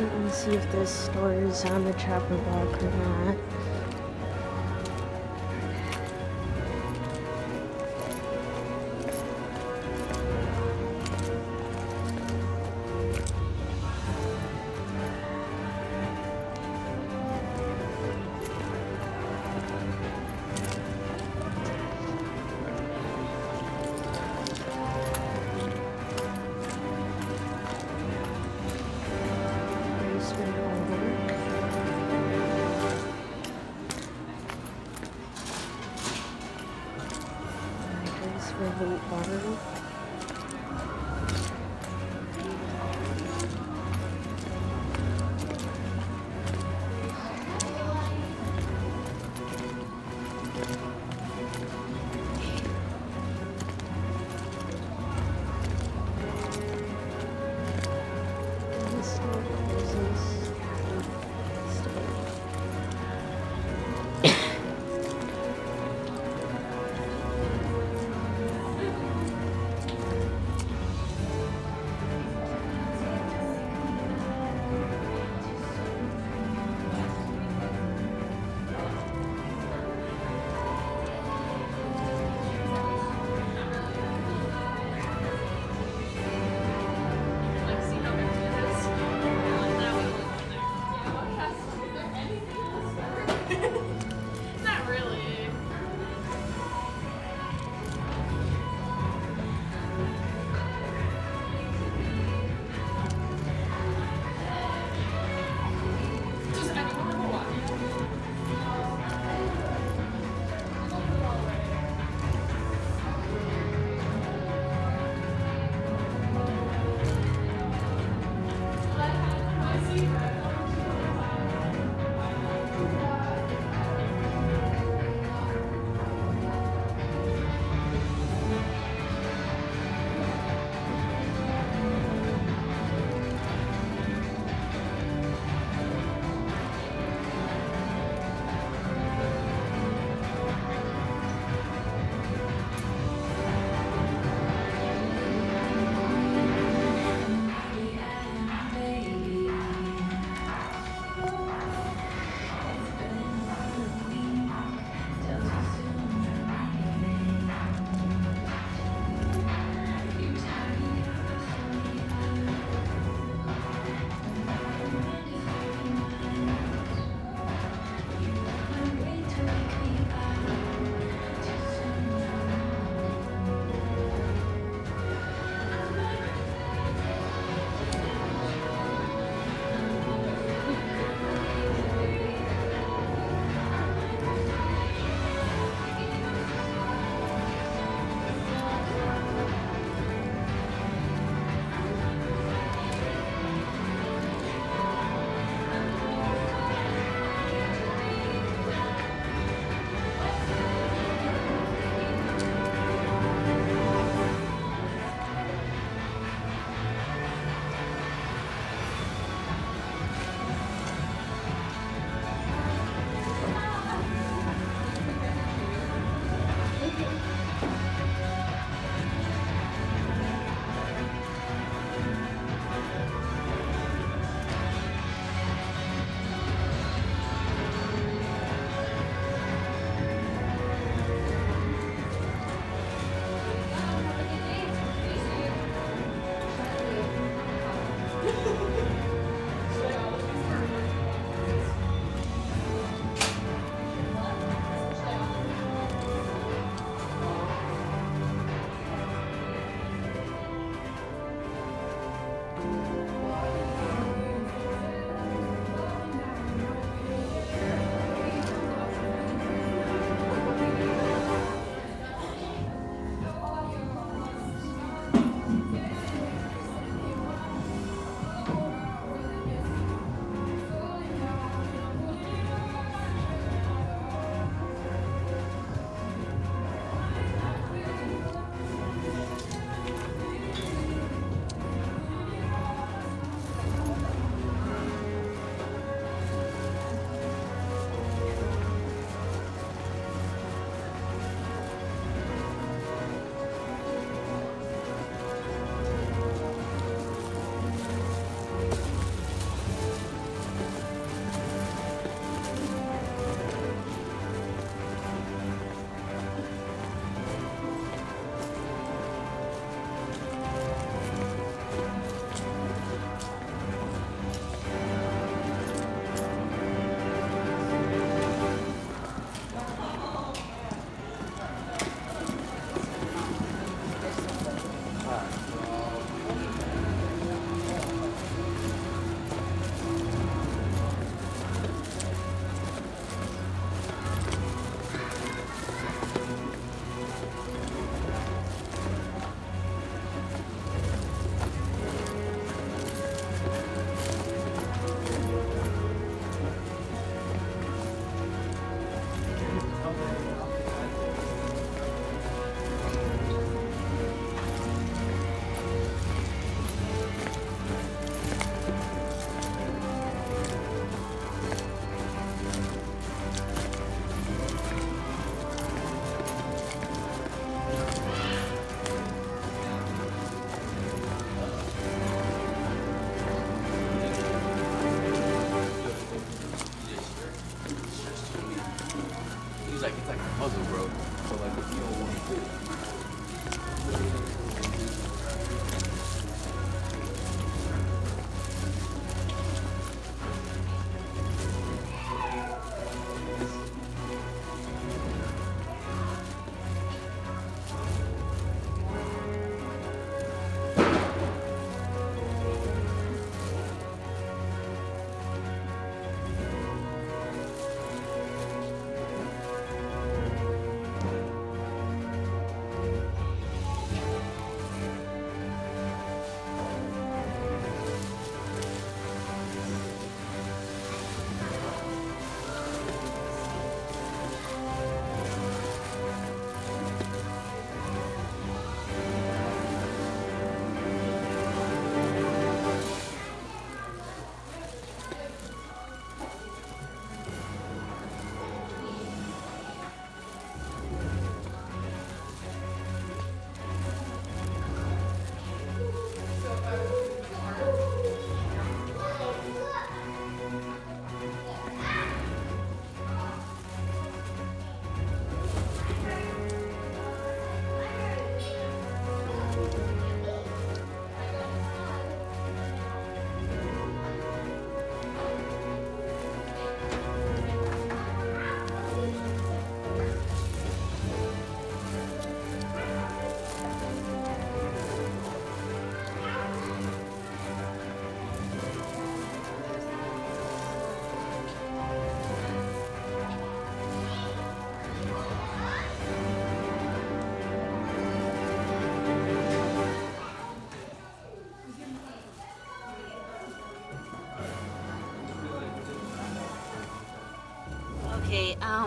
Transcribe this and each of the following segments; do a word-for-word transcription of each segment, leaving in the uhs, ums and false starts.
and see if this stores on the chopper block or not.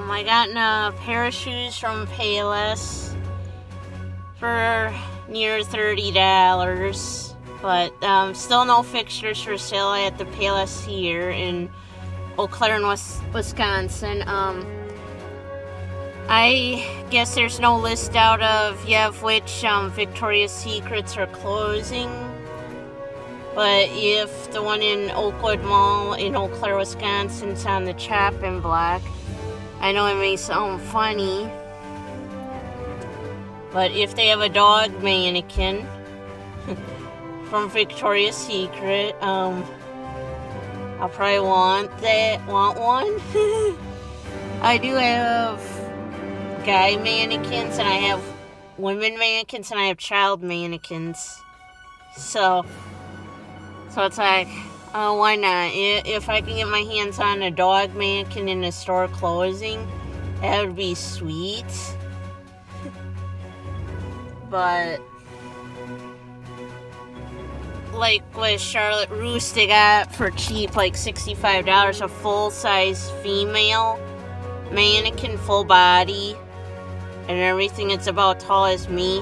Um, I got a pair of shoes from Payless for near thirty dollars, but um, still no fixtures for sale at the Payless here in Eau Claire, Wisconsin. Um, I guess there's no list out of yet of which um, Victoria's Secrets are closing, but if the one in Oakwood Mall in Eau Claire, Wisconsin's on the chopping block, I know it may sound funny, but if they have a dog mannequin from Victoria's Secret, um, I'll probably want that, want one. I do have guy mannequins, and I have women mannequins, and I have child mannequins. So, so it's like, oh, why not? If I can get my hands on a dog mannequin in a store closing, that would be sweet. But like with Charlotte Russe, they got for cheap, like sixty-five dollars, a full-size female mannequin, full body and everything. It's about tall as me.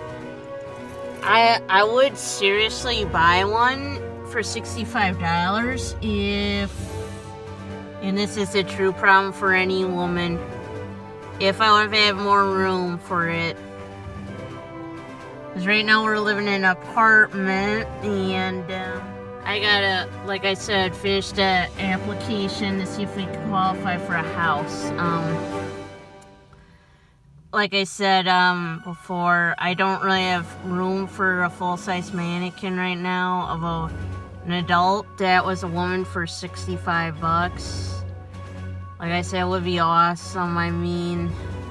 I I would seriously buy one for sixty-five dollars if, and this is a true problem for any woman, if I would have more room for it. Because right now we're living in an apartment, and uh, I gotta, like I said, finish the application to see if we can qualify for a house. Um, like I said um, before, I don't really have room for a full-size mannequin right now of a, an adult that was a woman for sixty-five bucks. Like I said, it would be awesome. I mean,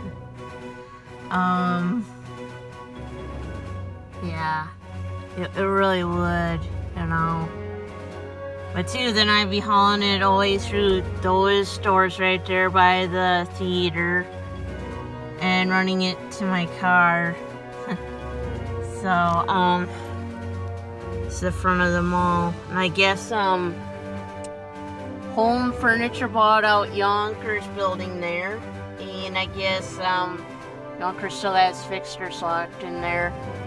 um... yeah, it, it really would, you know. But too, then I'd be hauling it all the way through those stores right there by the theater and running it to my car. So, um, it's the front of the mall. And I guess, um, Home Furniture bought out Yonkers building there. And I guess, um, Yonkers still has fixtures locked in there.